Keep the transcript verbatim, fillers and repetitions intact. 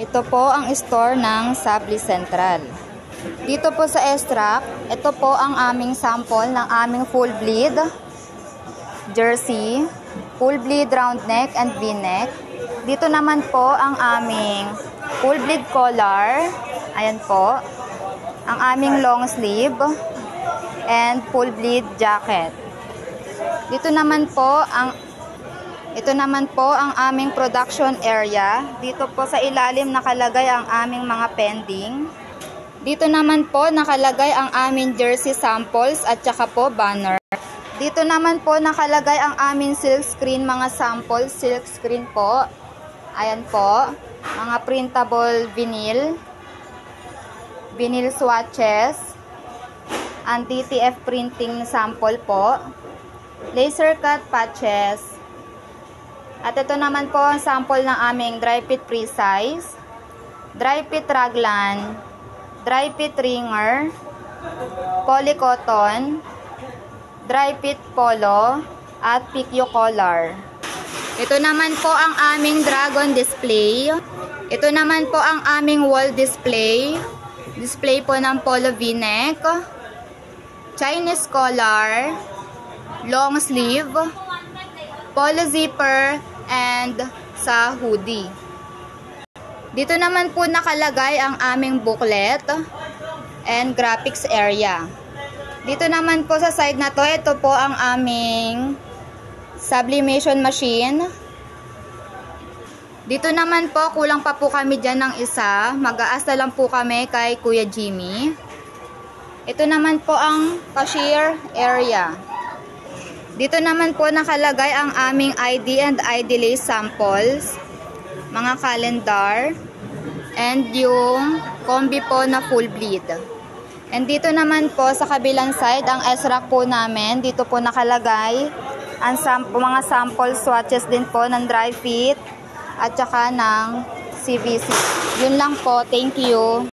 Ito po ang store ng Sabli Central. Dito po sa extract, ito po ang aming sample ng aming full bleed jersey, full bleed round neck and v-neck. Dito naman po ang aming full bleed collar. Ayan po. Ang aming long sleeve and full bleed jacket. Dito naman po ang Ito naman po ang aming production area. Dito po sa ilalim nakalagay ang aming mga pending. Dito naman po nakalagay ang aming jersey samples at saka po banner. Dito naman po nakalagay ang aming silk screen, mga samples silk screen po. Ayan po, mga printable vinyl, vinyl swatches, ang D T F printing sample po, laser cut patches. At ito naman po ang sample ng aming dry fit pre-size, dry fit raglan, dry fit ringer, polycotton, dry fit polo, at P Q collar. Ito naman po ang aming dragon display. Ito naman po ang aming wall display. Display po ng polo v-neck, Chinese collar, long sleeve, polo zipper, and sa hoodie. Dito naman po nakalagay ang aming booklet and graphics area. Dito naman po sa side na to, ito po ang aming sublimation machine. Dito naman po, kulang pa po kami dyan ng isa. Mag-aasta lang po kami kay Kuya Jimmy. Ito naman po ang cashier area. Dito naman po nakalagay ang aming I D and I D lace samples, mga calendar, and yung combi po na full bleed. And dito naman po sa kabilang side, ang S-rack po namin, dito po nakalagay ang sam mga sample swatches din po ng dry fit at saka ng C V C. Yun lang po. Thank you.